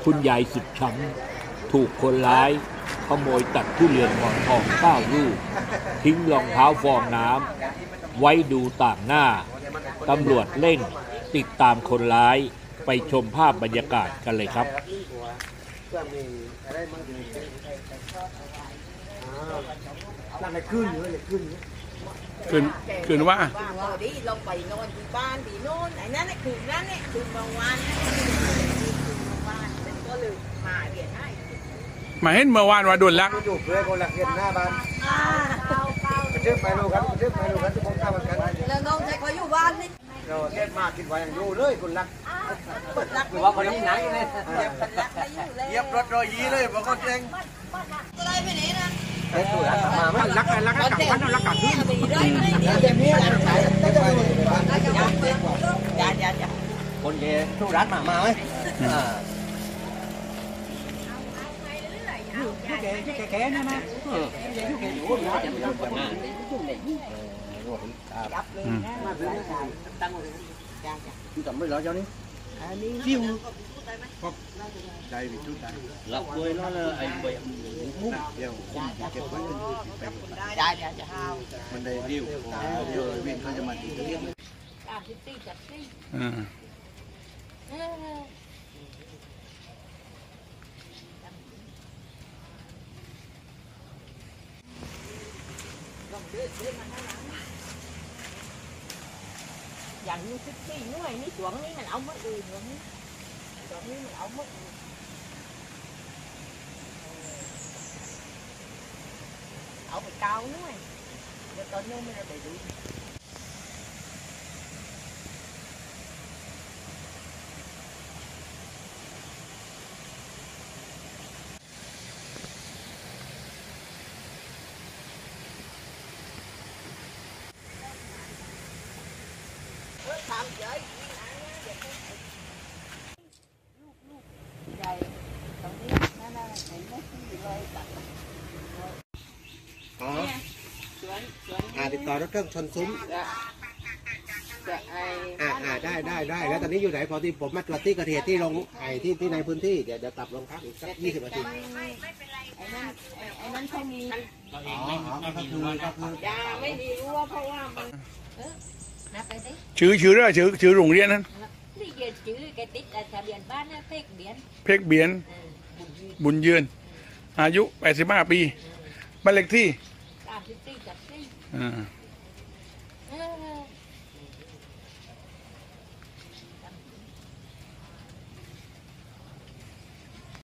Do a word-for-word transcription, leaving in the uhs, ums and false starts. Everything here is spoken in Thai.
คุณยายสุดช้ำถูกคนร้ายขโมยตัดทุเรียนหมอนทองเก้าลูกทิ้งรองเท้าฟองน้ำไว้ดูต่างหน้าตำรวจเร่งติดตามคนร้ายไปชมภาพบรรยากาศกันเลยครับนั่นแหละขึ้นเลยขึ้นคืนคืนว่าว่าดิลงไปนอนที่บ้านที่โน่นไอ้นั่นแหละคืนนั้นเนี่ยคืนบางวันคืนบางวันฉันก็เลยมาเรียนให้มาเห็นเมื่อวานว่าโดนลักอยู่เพื่อคนหลักเรียนหน้าบ้านไปเชื่อไปดูกันไปเชื่อไปดูกันทุกคนทำกันแล้วน้องใจคอยอยู่บ้านนี่เราเล่นมาคิดไว้อย่างอยู่เลยคนหลักหรือว่าคนยังไหนเลยเย็บรถรอยยีเลยบอกเขาเจ๊งก็ได้ไปไหนนะไอ้ตัวมาไม่รักอะไรรักกับพันรักกับขึ้นเดี๋ยวนี้อะไรไหนจ้าจ้าจ้าคนเดียวทุรัดมามาไหมแกแกนั่นนะแกอยู่อยู่จะไม่ต้องกดนะจับเลยนะมาซื้อตั้งเลยจ้าจ้าคุณจำไม่เหรอเจ้านี่จิ้วใจวิจุใจหลับด้วยนั่นเลยไอ้ใบมุกเดียวเก็บไว้ได้ได้จะห้าวมันได้ริ้วเดี๋ยววิ่งเขาจะมาตีเลี้ยงการที่ตีจับตีอย่างนี้สิบสี่หน่วยนี่สวงนี่มันเอามาอื่นสวงนี่สวงนี่มันเอามาอื่นเอาไปเกาหน่วยเดี๋ยวตอนนี้ไม่ได้ไปดูทำเฉยใหญ่ตรงนี้นั่นน่ะเห็นไหมที่เลยตัดอ๋ออ่าติดต่อรถเครื่องชนซุ้มอ่าอ่าได้ได้ได้แล้วตอนนี้อยู่ไหนพอที่ผมมาตรวจที่เกิดเหตุที่ลงไอ้ที่ที่ในพื้นที่เดี๋ยวเดี๋ยวกลับลงพักอีกสักยี่สิบนาทีไอ้นั่นไอ้นั่นเขามีอ๋อก็คือก็คือยาไม่ดีรู้ว่าเพราะว่ามันเออนับไปสิชื่อชื่อด้วยชื่อชื่อโรงเรียนนั้นนี่เกี่ยวชื่อแกติดทะเบียนบ้านนะเพกเบียนเพกเบียนบุญยืนอายุแปดสิบห้าปีบ้านเลขที่สามสิบสี่จัดสี่อ่า